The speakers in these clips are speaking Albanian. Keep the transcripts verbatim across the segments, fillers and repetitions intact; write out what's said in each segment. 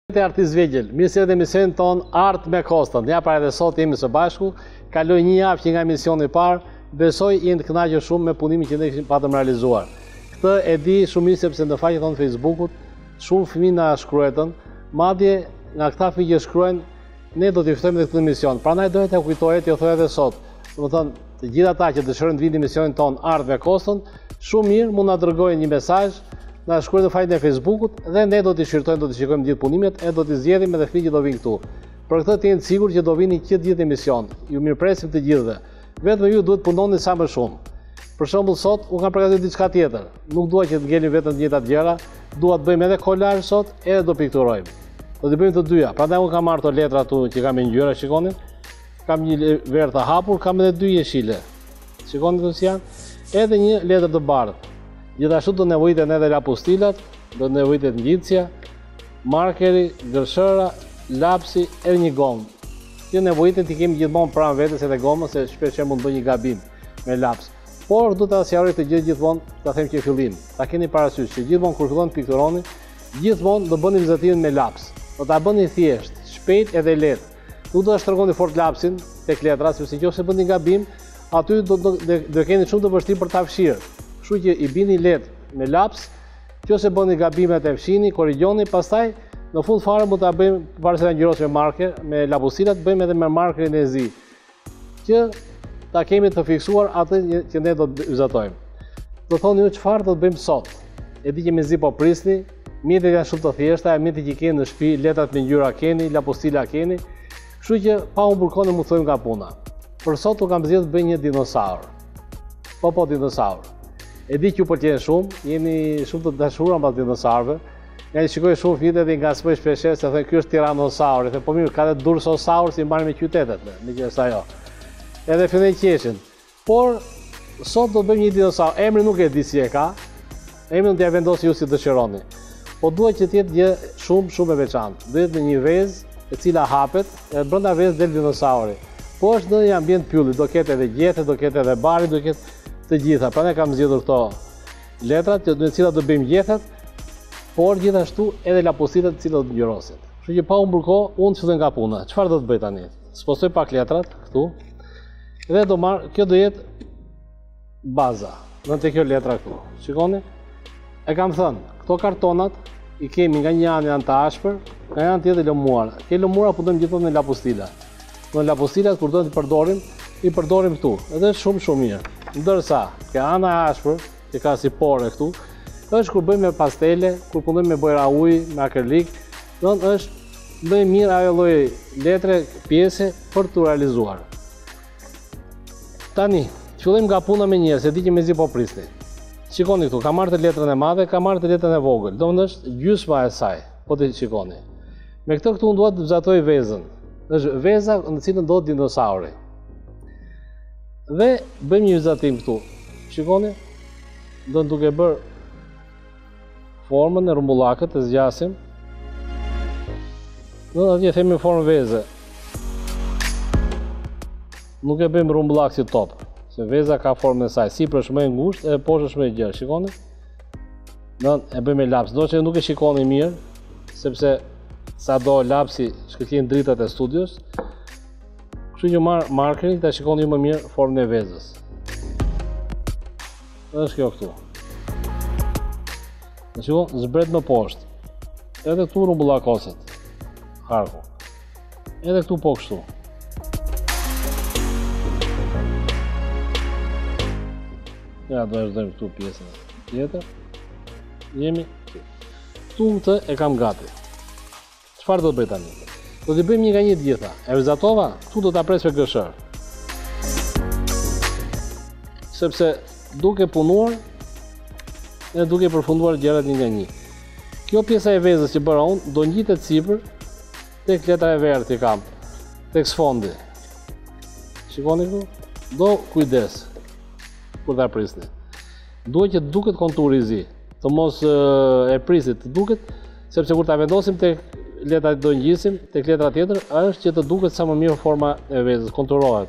Të artist vegjël, mirë se edhe emisionin ton Art me Kostën. Ja para edhe sot jemi së bashku, kaloi një javë që nga emisioni i parë, besoj jeni të kënaqur shumë me punimin që ne kishim patëm realizuar. Këtë e di shumë mirë sepse në faqen tonë Facebookut shumë fëmijë na shkruajtën, madje nga këta fëmijë që shkruajnë, ne do t'i ftojmë në këtë emision. Prandaj doja t'ju kujtoj, t'ju thoj edhe sot. Domethënë, të gjithë ata që dëshirojnë të vinë në emisionin ton Art me Kostën, shumë mirë mund na dërgojnë një mesazh, na shkruajnë në faqen e Facebookut dhe ne do t'i shqyrtojmë, do t'i shikojmë gjithë punimet e do t'i zgjedhim edhe fëmijët që do vinë këtu. Për këtë të jeni sigurt që do vini që të gjithë emision. Ju mirpresim të gjithëve. Vetëm ju duhet punoni sa më shumë. Për shembull sot u kam përgatitur diçka tjetër. Nuk dua që të ngelim vetëm të njëjtat gjëra, dua të bëjmë edhe kolazh sot, edhe do pikturojmë. Do t'i bëjmë të dyja. Prandaj unë kam marrë to letra këtu që kam me ngjyra, shikoni. Kam një verë të hapur, kam edhe dy jeshile. Shikoni këtu si janë. Edhe një letër të bardhë. Gjithashtu do nevojiten edhe lapustilat, do nevojiten ngjitësja, markeri, gërshëra, lapsi edhe një gomë. Kjo nevojiten t'i kemi gjithmonë pranë vetes edhe gomën, se shpesh mund të bëj një gabim me laps. Por do ta sqaroj të gjithë gjithmonë, ta them që fillim. Ta keni parasysh që gjithmonë kur fillon të pikturoni, gjithmonë do bëni vizatimin me laps. Do ta bëni thjesht, shpejt edhe lehtë. Nuk do ta shtrëngoni fort lapsin tek letra, sepse nëse bëni gabim, aty do do, do, do keni shumë të vështirë për ta fshirë. Kështu që i bini lehtë me laps, nëse bëni gabimet e fshini, korrigjoni, pastaj në fund fare mund ta bëjmë, përveç se ta ngjyrosë me marker, me lapustilat, bëjmë edhe me markerin e zi, që ta kemi të fiksuar atë që ne do të vizatojmë. Do thoni ju çfarë do të bëjmë sot. E di që me zi po prisni, mjetet janë shumë të thjeshta, mjetet që keni në shtëpi, letrat me ngjyra keni, lapustila keni, kështu që pa u burkonë mu thojmë nga puna. Për sot u kam zgjedhur të bëj një dinosaur. Po po dinosaur. E di që ju pëlqen shumë, jeni shumë të dashura mbas dinosaurëve. Ja i shikoj shumë fëmijët edhe nga spoj shpesh se thonë ky është tiranosauri. Dhe po mirë, ka edhe dursosaur si mbanë me qytetet, me që është ajo. Edhe filloi qeshin. Por sot do të bëjmë një dinosaur. Emri nuk e di si e ka. Emrin do t'ia vendosë ju si dëshironi. Po duhet që të jetë gjë shumë shumë e veçantë. Do jetë në një vezë e cila hapet, e brenda vezës del dinosauri. Po është në një ambient pylli, do ketë edhe gjethe, do ketë edhe bari, do ketë të gjitha. Prandaj kam zgjedhur këto letrat, në të cilat do bëjmë gjethet, por gjithashtu edhe lapustitat të cilat do ngjyrosen. Kështu që pa u mburko, unë filloj nga puna. Çfarë do të bëj tani? Spostoj pak letrat këtu. Dhe do marr, kjo do jetë baza. Do të kjo letra këtu. Shikoni? E kam thënë, këto kartonat i kemi nga një anë janë të ashpër, nga një anë tjetër lëmuar. Këto lëmura punojmë gjithmonë me lapustila. Në lapustilat kur do të përdorim, i përdorim këtu. Edhe është shumë shumë mirë. Ndërsa, ke ana e ashpër, që ka si pore këtu, është kur bëjmë me pastele, kur punojmë me bojra ujë, me akrilik, do të është më mirë ajo lloj letre pjese për të realizuar. Tani, fillojmë nga puna me njerëz, e di që mezi po prisni. Shikoni këtu, kam marrë të letrën e madhe, kam marrë të letrën e vogël. Do të është gjysma e saj, po të shikoni. Me këtë këtu unë dua të vizatoj vezën. Është veza në cilën do dinosauri. Dhe bëjmë një vizatim këtu. Shikoni, do të duke bërë formën e rumbullakët, të zgjasim. Do të atje themi formë veze. Nuk e bëjmë rumbullak si top, se veza ka formën e saj, sipër është më e ngushtë e poshtë është më e gjerë. Shikoni? Do e bëjmë me laps. Do që nuk e shikoni mirë, sepse sa do lapsi shkëlqen dritat e studios. Kështu që marr markerin, ta shikoni ju më mirë formën e vezës. Është kjo këtu. Në shikon, zbret më poshtë. Edhe këtu rumbullakoset. Harku. Edhe këtu po kështu. Ja, do e shdojmë këtu pjesën tjetër. Jemi. Këtu këtë e kam gati. Çfarë do të bëj tani? Do t'i bëjmë një nga një të gjitha. E vizatova, këtu do t'a pres me gërshër. Sepse duke punuar e duke përfunduar gjërat një nga një. Kjo pjesa e vezës që bëra unë do ngjitet sipër tek letra e verdhë që kam, tek sfondi. Shikoni këtu? Do kujdes kur ta prisni. Duhet që të duket konturi i zi, të mos e prisit të duket, sepse kur ta vendosim tek letra do ngjisim, tek letra tjetër është që të duket sa më mirë forma e vezës, konturohet.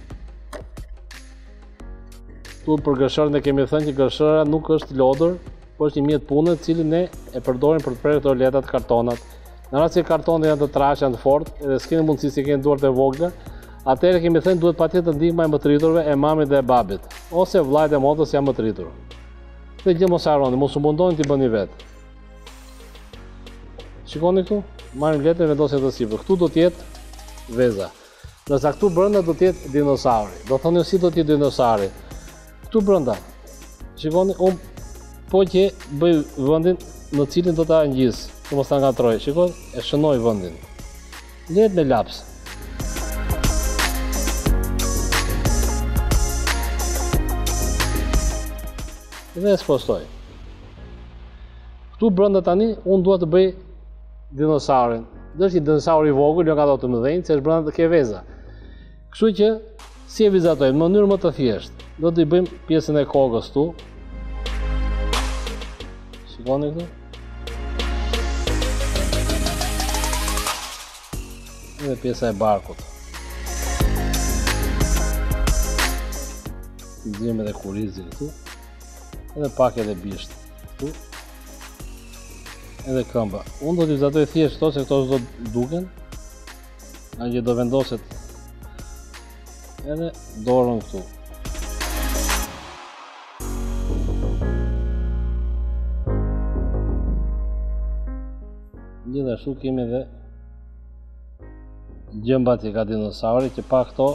Tu për gërshërën e kemi thënë që gërshëra nuk është lodër, po është një mjet pune, cilin ne e përdorim për të prerë këto letat, kartonat. Në rast se kartonat janë të trashë, janë të fortë, edhe s'keni mundësi si keni duart e vogla, atëherë kemi thënë duhet patjetër ndihma e më të rriturve, e mamit dhe e babit, ose vllajt e motrës janë më të rritur. Këtë gjë mos harroni, mos u mundoni t'i bëni vetë. Shikoni këtu, marrim letrën e vendosje të sipër. Këtu do të jetë veza. Ndërsa këtu brenda do të jetë dinosauri. Do thoni si do të jetë dinosauri. Këtu brenda. Shikoni, unë po që bëj vendin në cilin do ta ngjis, që mos ta ngatroj. Shikoni, e shënoj vendin. Let me laps. Dhe e spostoj. Këtu brenda tani, unë dua të bëj dinosaurin. Dhe është një dinosaur i vogël, jo nga ato të mëdhenj, se është brenda të ke veza. Kështu që si e vizatojmë në mënyrë më të thjeshtë. Do t'i bëjmë pjesën e kokës këtu. Shikoni këtu. Dhe pjesa e barkut. Nxjerrim edhe kurizin këtu. Edhe pak edhe bisht këtu. Edhe këmba. Unë do t'i vizatoj thjesht këto, se këto do të duken. Nga që do vendoset edhe dorën këtu. Gjithashtu kemi edhe gjëmbat që ka dinosauri, që pa këto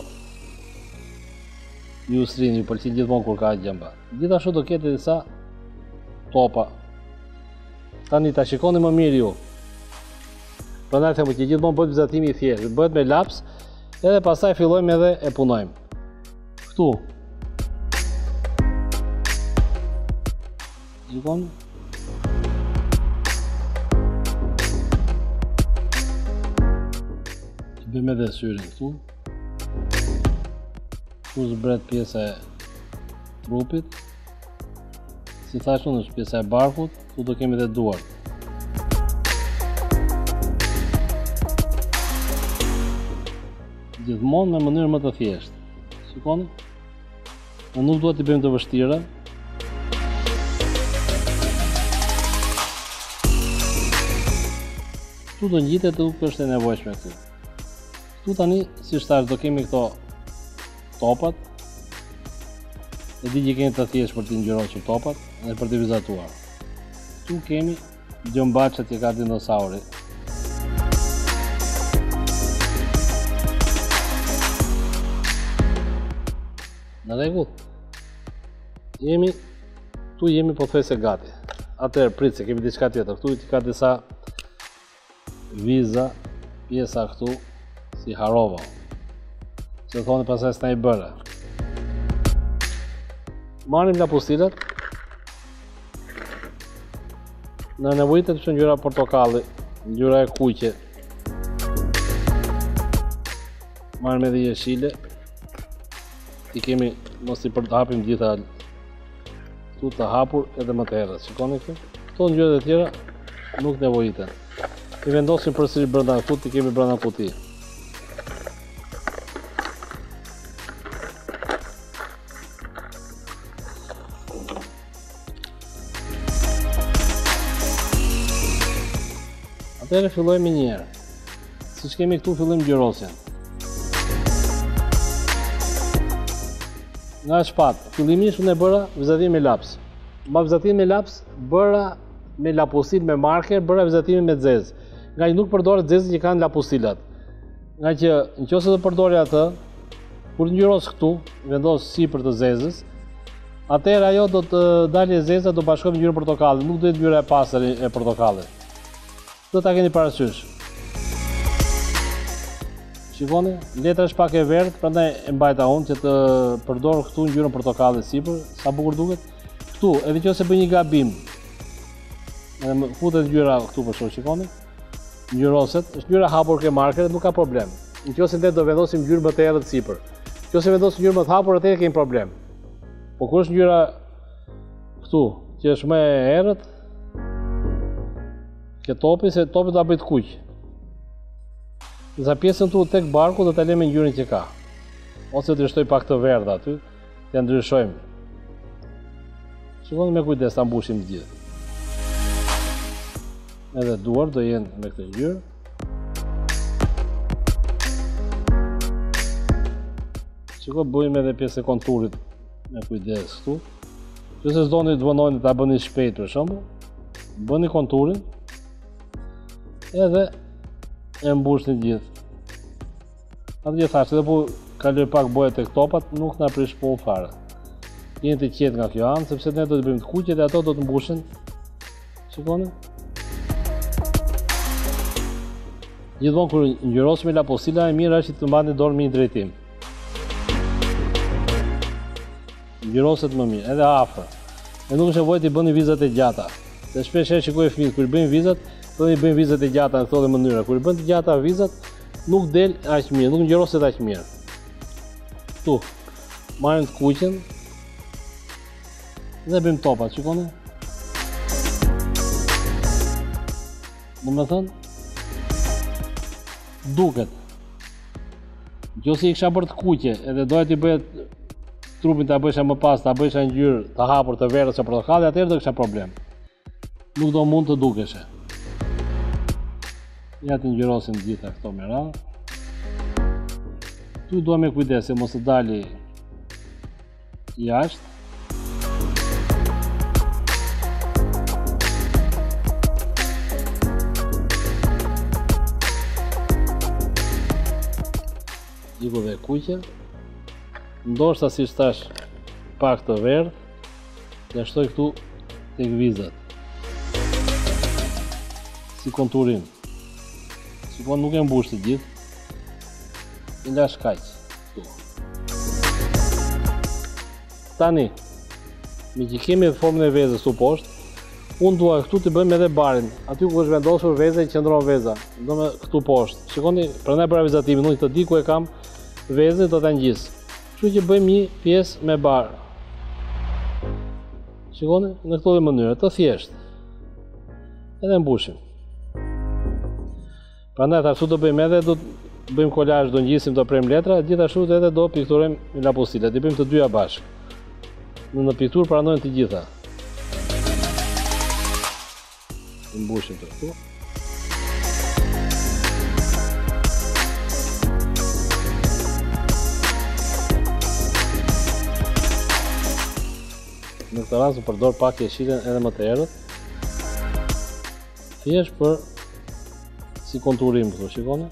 ju srini, ju pëlqen gjithmonë kur ka gjëmba. Gjithashtu do ketë disa topa. Tani ta shikoni më mirë ju. Prandaj them që gjithmonë bëhet vizatimi i thjeshtë, bëhet me laps, edhe pastaj fillojmë edhe e punojmë. Këtu. Shikoni. Bëjmë edhe syrin këtu. Këtu zbret pjesa e trupit. Si thash unë, është pjesa e barkut, këtu do kemi edhe duart. Gjithmonë me mënyrë më të thjeshtë. Shikoni? Ne nuk duhet t'i bëjmë të vështira. Këtu do ngjitet, nuk është e nevojshme këtu. Këtu tani, si shtash, do kemi këto topat. E di që keni të thjesht për t'i ngjyrosur topat dhe për t'i vizatuar. Këtu kemi gjëmbaçet që ka dinosauri. Në rregull. Jemi, këtu jemi pothuajse gati. Atëherë prit se kemi diçka tjetër. Këtu ka disa viza, pjesa këtu si harova. Se thoni pastaj s'na i bëre. Marrim lapustilat. Në nevojitet është ngjyra portokalli, ngjyra e kuqe. Marrim edhe jeshile. I kemi, mos i përhapim gjitha këtu të hapur edhe më të herët. Shikoni këtu. Këto ngjyrat e tjera nuk nevojiten. I vendosim përsëri brenda këtu, i kemi brenda kuti. Atëherë fillojmë një herë. Siç kemi këtu, fillojmë ngjyrosjen. Nga shpatë, fillimisht unë e bëra vizatim me laps. Ma vizatim me laps, bëra me lapustil me marker, bëra vizatimin me zezë. Nga që nuk përdoret zezë që kanë lapustilat. Nga që nëse do përdori atë, kur ngjyros këtu, vendos sipër të zezës, atëherë ajo do të dalë e zeza, do bashkohet me ngjyrën portokalli, nuk do jetë ngjyra e pastër e portokallit. Do ta keni parasysh. Shikoni, letra është pak e verdhë, prandaj e mbajta unë që të përdor këtu ngjyrën portokalli sipër, sa bukur duket. Këtu, edhe nëse bëj një gabim, edhe më futet ngjyra këtu për shkak, shikoni. Ngjyroset, është ngjyra hapur ke markeret, nuk ka problem. Nëse ne do vendosim ngjyrë më të errët sipër. Nëse vendosim ngjyrë më të hapur, atëherë kemi problem. Po kur është ngjyra këtu, që është më e errët, ke topi, se topi do ta bëj të kuq. Nësa pjesën tu tek barku do ta lëmë me ngjyrën që ka. Ose të shtoj pak të verdhë aty, t'ja ndryshojmë. Shikoni me kujdes ta mbushim të gjithë. edhe duar do jenë me këtë ngjyrë. Shiko, bëjmë edhe pjesë e konturit me kujdes këtu. Nëse s'doni të vënojnë ta bëni shpejt për shembull, bëni konturin edhe e mbushni gjithë. Atë që thashë, edhe po kaloj pak boja tek topat, nuk na prish punë fare. Jeni të qetë nga kjo anë, sepse ne do të bëjmë të kuqe dhe ato do të mbushen. Shikoni? Gjithmonë kur ngjyrosemi lapostila, e mirë është që të mbani dorë me një drejtim. Ngjyroset më mirë, edhe afër. E nuk është nevojë të bëni vizat e gjata. Se shpesh herë shikoj fëmijët kur bëjnë vizat, do i bëjnë vizat e gjata në këto mënyra. Kur i bën të gjata vizat, nuk del aq mirë, nuk ngjyroset aq mirë. Ktu, marrim të kuqen dhe bëjmë topat, shikoni? Domethënë, duket. Nëse i kisha bërë të kuqe edhe doja t'i bëja trupin ta bëjsha më pas, ta bëjsha ngjyrë të hapur të verës së portokallit, atëherë do kisha problem. Nuk do mund të dukeshe. Ja të ngjyrosim gjitha këto me radhë. Tu duam me kujdes se mos të dali jashtë. Iku dhe kuqe, ndoshta si thash pak të verdh, ja shtoj këtu tek vizat. Si konturim. Sipon nuk e mbush të gjithë. I lash kaq këtu. Tani, me që kemi formën e vezës këtu poshtë, unë dua këtu të bëjmë edhe barin. Aty ku është vendosur veza i qëndron veza. Do me këtu poshtë. Shikoni, prandaj para vizatimin, unë të di ku e kam vezën do ta ngjis. Kështu që bëjmë një pjesë me bar. Shikoni, në këtë mënyrë, të thjeshtë. Edhe mbushim. Prandaj ashtu do bëjmë edhe do bëjmë kolazh, do ngjisim, do prem letra, gjithashtu edhe do pikturojmë me lapostila. Do bëjmë të dyja bashkë. Në në pikturë pranojnë të gjitha. Mbushim të këtu. Në këtë rast u përdor pak jeshilën edhe më të errët. Thjesht për si konturim këtu, shikoni.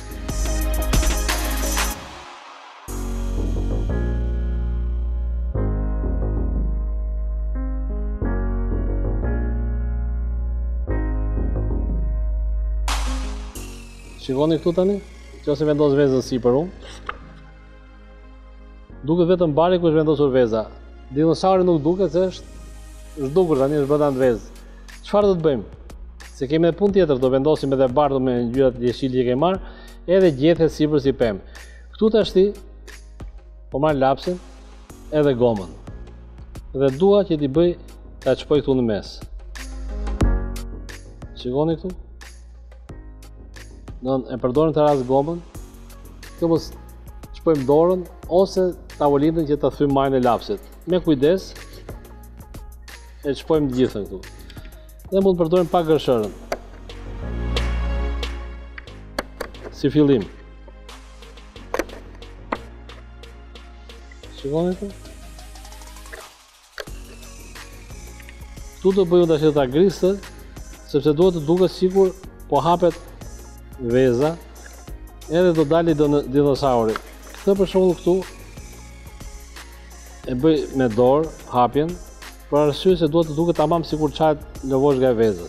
Shikoni këtu tani, nëse vendos vezën sipër unë. Duket vetëm bari ku është vendosur veza. Dinosauri nuk duket se është zhdukur tani, është brenda në vezë. Çfarë do të bëjmë? Se kemi edhe punë tjetër, do vendosim edhe bardhë me ngjyrat jeshile që kemi marrë, edhe gjethet sipër si pemë. Këtu tashti po marr lapsin edhe gomën. Dhe dua që t'i bëj ta çpoj këtu në mes. Shikoni këtu? Don e përdorim të rast gomën, të mos çpojmë dorën ose tavolinën që ta thym majën e lapsit. Me kujdes e çpojmë të gjithën këtu. Dhe mund të përdorim pak gërshërën. Si fillim. Shikoni këtu? Këtu do bëjmë tash ta grisë, sepse duhet të duket sikur po hapet veza, edhe do dali dinosauri. Këtë për shembull këtu e bëj me dorë hapjen, për arsye se duhet të duket tamam sikur çahet lëvozhga e vezës.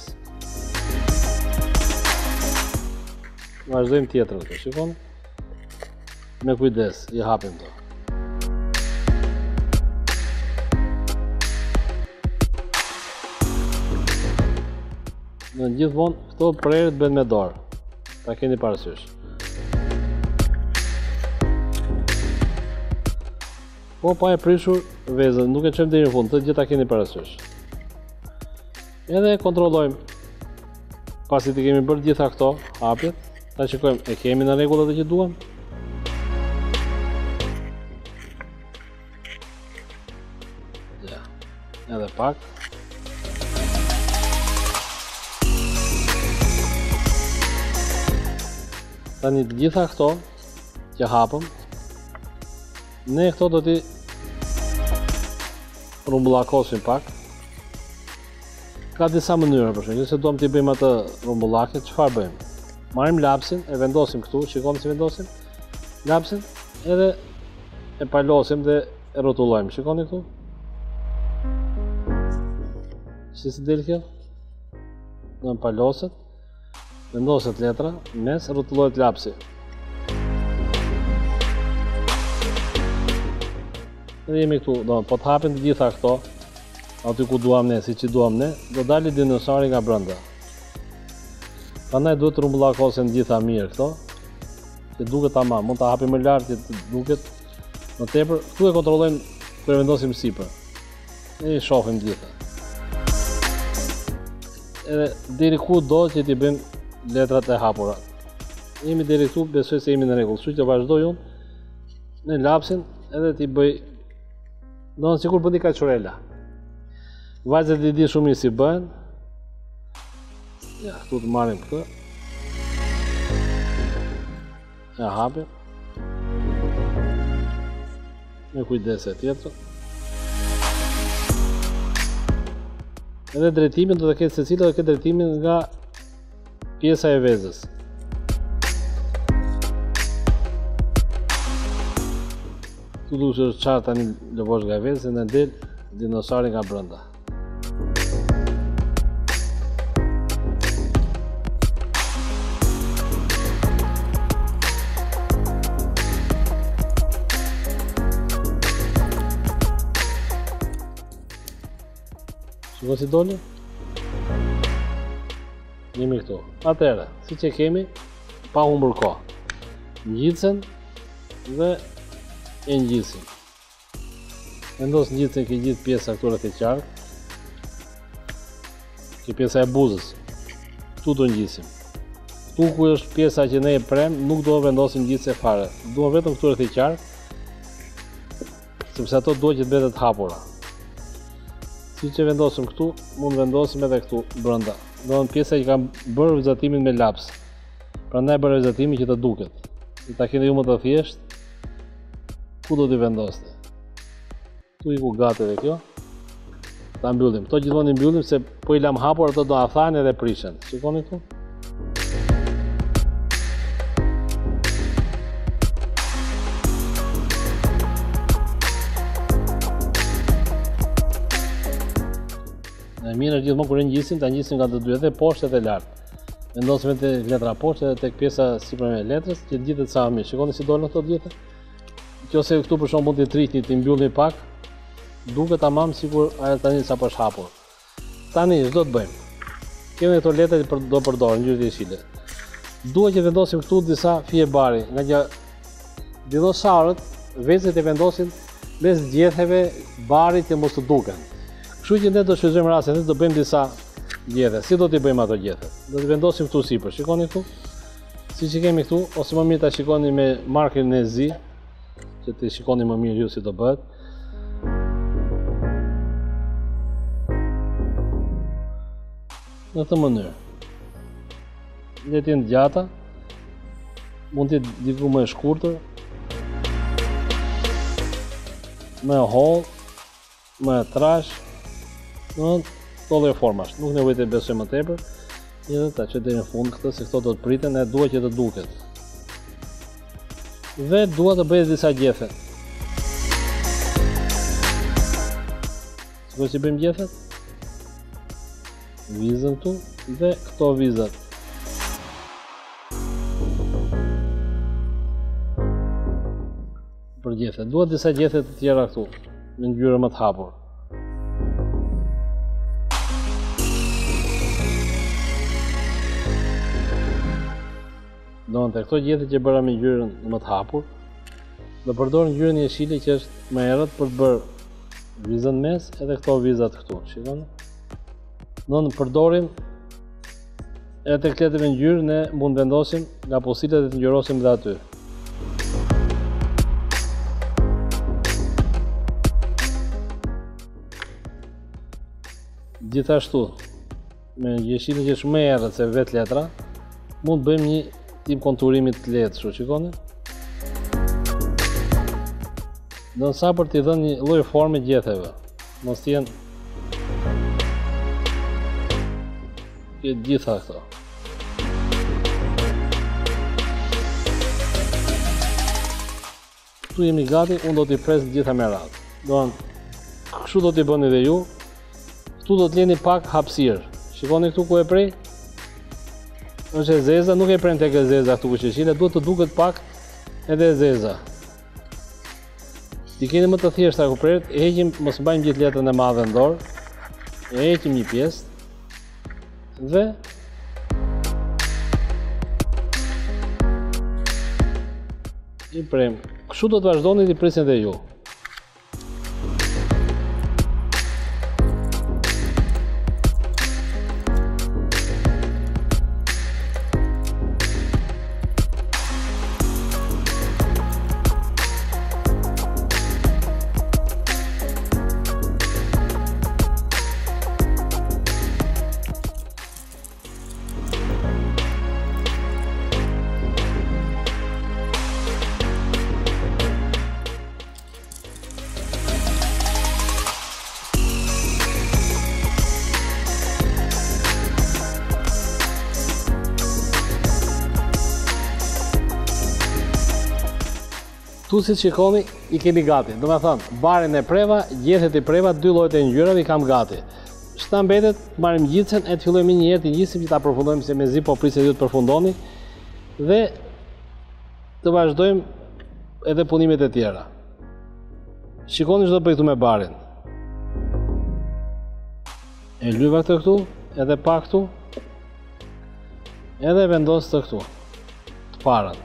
Vazhdojmë tjetrën këtu, shikoni? Me kujdes, i hapim këto. Në gjithmonë këto prerët bëhen me dorë. Ta keni parasysh. Po pa e prishur vezën, nuk e çojmë deri në fund, të gjitha keni parasysh. Edhe kontrollojmë. Pasi të kemi bërë gjitha këto hapjet, ta shikojmë, e kemi në rregull atë që duam? Ja. Edhe pak. Tani të gjitha këto që hapëm, ne këto do t'i rumbullakosim pak. Ka disa mënyra për shembull, nëse duam t'i bëjmë atë rumbullake, çfarë bëjmë? Marrim lapsin, e vendosim këtu, shikoni si vendosim lapsin, edhe e palosim dhe e rrotullojmë. Shikoni këtu? Si si del kjo? Në paloset, vendoset letra, mes rrotullohet lapsi. Dhe jemi këtu, do, po të hapin të gjitha këto, aty ku duam ne, si që duam ne, do dali dinosauri nga brenda. Prandaj duhet të rumbullakosen gjitha mirë këto, që duket tamam, mund ta hapim më lart që të duket më tepër. Këtu e kontrollojmë kur e vendosim sipër. Ne i shohim gjitha. Edhe deri ku do që t'i bëjmë letrat e hapura. Jemi deri këtu, besoj se jemi në rregull. Kështu që vazhdoj unë në lapsin edhe t'i bëj, do në sikur bëni kaçurela. Vajzat i di shumë mirë si bëhen. Ja, këtu të marrim këtë. Ja, hapim. Me kujdes e tjetër. Edhe drejtimin do të ketë secila, do të ketë drejtimin nga pjesa e vezës. Tu duhet të qartë tani lëvosh nga vezë, në del dinosauri nga brenda. Shiko si doli? Jemi këtu. Atëherë, si që kemi, pa humbur kohë. Ngjitsen dhe e ngjisim. Vendos ngjitsen ke gjithë pjesa këtu rreth e qark. Që pjesa e buzës. Këtu do ngjisim. Këtu ku është pjesa që ne e prem, nuk do vendosim ngjitse fare. Duam vetëm këtu rreth e qark, sepse ato duhet që të mbetet hapura. Si që vendosim këtu, mund vendosim edhe këtu brenda. Do në pjesa që kam bërë vizatimin me laps. Prandaj bërë vizatimin që të duket. Si ta keni ju më të thjesht, ku do t'i vendosite? Tu i ku gati dhe kjo. Ta mbyllim. Këto gjithmonë i mbyllim se po i lam hapur ato do a thajnë edhe prishen. Shikoni këtu? Mirë është gjithmonë kur e ngjisim, ta ngjisim nga të dy, edhe poshtë edhe lart. Vendosim edhe letra poshtë edhe tek pjesa sipër me letrës, që të ngjitet sa më mirë. Shikoni si dolën këto gjithë. Nëse këtu për shembull mund t'i tritni, t'i mbyllni pak, duket tamam sikur ajo tani sapo është hapur. Tani ç'do të bëjmë? Kemi këto letra që do përdorim ngjyrë të jeshile. Duhet që vendosim këtu disa fije bari, nga që dinosaurët vezët e vendosin mes gjethteve barit që mos të duken. Kështu që ne do shfrytëzojmë rastin, ne do bëjmë disa gjethe. Si do t'i bëjmë ato gjethe? Do t'i vendosim këtu sipër. Shikoni këtu? Siç i kemi këtu, ose më mirë ta shikoni me markerin e zi, që ti shikoni më mirë ju si do bëhet. Në këtë mënyrë. Le të jenë gjata, mund të jetë diku më e shkurtër, më e hollë, më e trash. Në të lloj formash, nuk nevojë të besoj më tepër, edhe ta çoj deri në fund këtë se këto do të priten, e dua që të duket. Dhe dua të bëj disa gjethe. Sikur si bëjmë gjethet? Vizën këtu dhe këto vizat. Për gjethe, dua disa gjethe të tjera këtu, me ngjyrë më të hapur. Do në të këto gjethe që bëra me ngjyrën më të hapur, do përdor ngjyrën jeshile që është më errët për të bërë vizën mes edhe këto vizat këtu, shikoni? Do në përdorim edhe të kletëve ngjyrë ne mund vendosim nga posilet dhe të ngjyrosim dhe aty. Gjithashtu, me jeshilin që është më errët se vetë letra, mund bëjmë një tip konturimit të lehtë, kështu, shikoni. Do sa për t'i dhënë një lloj forme gjetheve. Mos t'jenë të gjitha këto. Këtu jemi gati, unë do t'i pres gjitha me radhë. Do kështu do t'i bëni dhe ju. Këtu do t'jeni pak hapësirë. Shikoni këtu ku e prej. Është e zeza, nuk e pren tek e zeza këtu ku shishile, duhet të duket pak edhe e zeza. Ti keni më të thjeshta ku pret, e heqim, mos mbajmë gjithë letrën e madhe në dorë, e heqim një pjesë dhe i prem. Kështu do të vazhdoni t'i prisni dhe ju. Tu si shikoni, i kemi gati. Do me thënë, barin e preva, gjethet i preva, dy llojet e ngjyrave i kam gati. Shta mbetet, marrim gjicën e të fillojmë një herë të njësim që ta përfundojmë se me zi, po prisë e ju të përfundoni. Dhe të vazhdojmë edhe punimet e tjera. Shikoni çdo bëj këtu me barin. E lyva këtë këtu, edhe pa këtu, edhe vendos të këtu, të parën.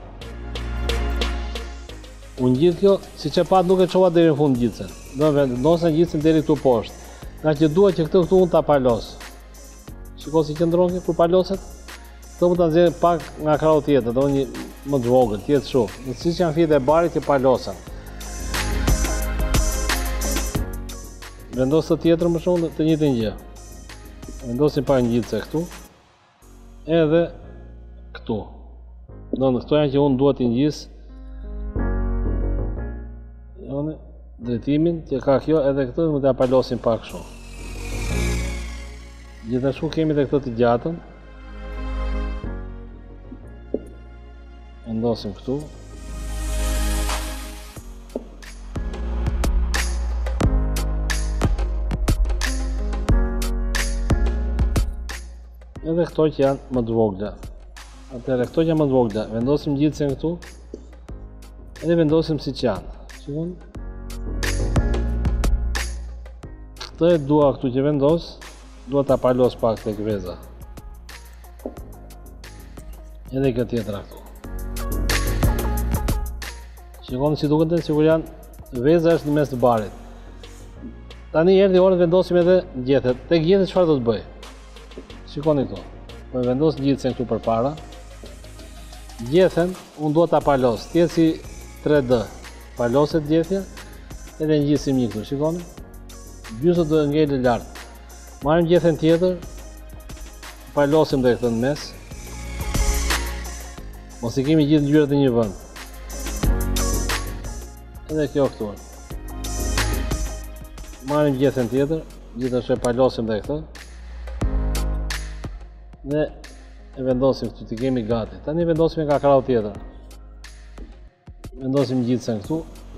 Unë gjithë kjo, si që pat nuk e qova deri në fund gjitësen. Do vendosën gjitësen deri këtu poshtë. Nga që dua që këtë këtu unë ta palosë. Shiko si qëndron kjo, kur paloset? Këto më të nxjerrë pak nga krau tjetër, do një më të vogël, tjetë shumë. Në si që janë fjet e barit që palosën. Vendosë të tjetër më shumë të njëjtën gjë. Vendosim pak një gjitëse këtu. Edhe këtu. Do në këto janë që unë duhet të ngjisë drejtimin që ka kjo edhe këtë më t'ja palosim pak shumë. Gjithashtu kemi dhe këtë të gjatën. Vendosim këtu. Edhe këto që janë më të vogla. Atëherë këto që janë më të vogla, vendosim gjitësen këtu. Edhe vendosim si që janë. Shikoni? Këtë e dua këtu që vendos, dua ta palos pak tek veza. Edhe këtë tjetra këtu. Shikoni si duket, sikur janë veza është në mes të barit. Tani erdhi ora të vendosim edhe gjethet. Tek gjethet çfarë do të bëj? Shikoni këtu. Po vendos gjitsen këtu përpara. Gjethen unë dua ta palos, tjetë si tre D. Paloset gjetja, edhe ngjisim një këtu, shikoni? Gjysët do ngele lartë. Marrim gjethen tjetër, palosim dhe këtë në mes. Mos i kemi gjithë ngjyrat në një vend. Edhe kjo këtu. Marrim gjethen tjetër, gjithashtu e palosim dhe këtë. Dhe e vendosim këtu, t'i kemi gati. Tani vendosim nga krau tjetër. Vendosim gjitësen këtu.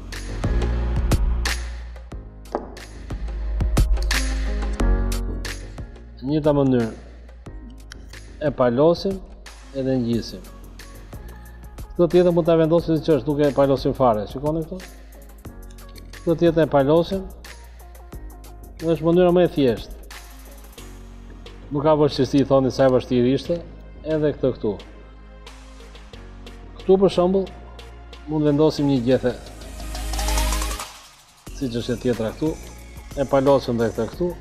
Në njëta mënyrë e palosim edhe ngjisim. Këtë tjetër mund ta vendosim si që është, nuk e palosim fare. Shikoni këtu? Këtë tjetër e palosim. Dhe është mënyra më e thjeshtë. Nuk ka vështirësi, thoni sa e vështirë ishte. Edhe këtë këtu. Këtu për shembull mund vendosim një gjethe, si që është e tjetra këtu, e palosim dhe këtë këtu,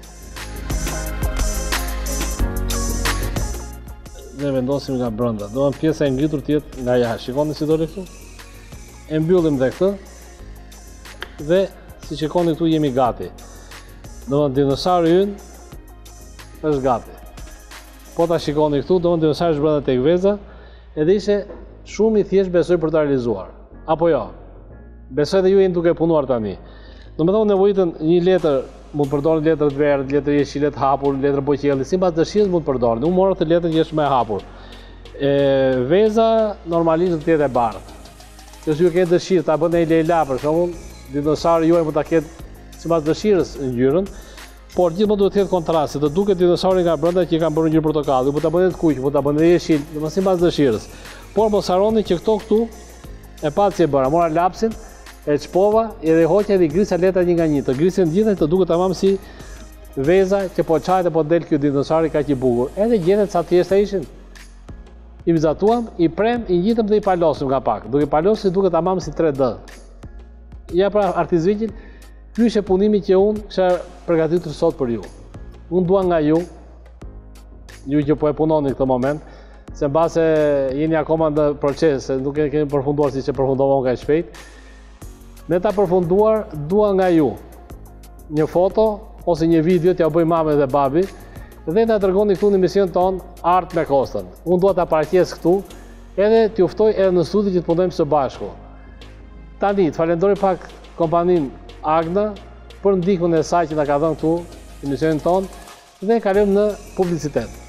dhe vendosim nga brenda. Do në pjesa e ngritur tjetë nga jashtë. Shikoni si dole këtu? E mbyllim dhe këtë, dhe si shikoni këtu jemi gati. Do në dinosauri ynë është gati. Po ta shikoni këtu, do në dinosauri është brenda tek veza, edhe ishe shumë i thjesht besoj për të realizuar. Apo jo? Besoj dhe ju jeni duke punuar tani. Do me thonë nevojitën një letër, mund të përdorni letër të verdh, letër jeshile të hapur, letër boqelli, sipas dëshirës mund të përdorni. Unë morë të letër që është më e hapur. E, veza normalisht do të jetë e bardhë. Nëse ju keni dëshirë ta bëni Leila për shembull, dinosauri juaj mund ta ketë sipas dëshirës ngjyrën, por gjithmonë duhet të ketë kontrast, të duket dinosauri nga brenda që kanë bërë ngjyrë portokalli, mund ta bëni të kuq, mund ta bëni jeshil, domethënë sipas dëshirës. Por mos harroni që këto këtu e pat si e bëra, mora lapsin, e çpova edhe hoqja dhe grisa letrat një nga një. Të grisen gjithë të duket tamam si veza që po çajte po del ky dinosauri kaq i bukur. Edhe gjetet sa thjeshta ishin. I vizatuam, i prem, i ngjitëm dhe i palosim nga pak. Duke palosur duket tamam si tre D. Ja pra artist Vigjil, ky është punimi që unë kisha përgatitur sot për ju. Unë dua nga ju, ju që po e punoni në këtë moment, se mbase jeni akoma në proces, se nuk e keni përfunduar siç e përfundova unë kaq shpejt. Me ta përfunduar, dua nga ju një foto ose një video t'ja bëj mamës dhe babi dhe ta dërgoni këtu në emision ton Art me Kostën. Unë dua ta paraqes këtu edhe t'ju ftoj edhe në studio që të punojmë së bashku. Tani, të falenderoj pak kompaninë Agna për ndihmën e saj që na ka dhënë këtu në emisionin ton dhe kalojmë në publicitet.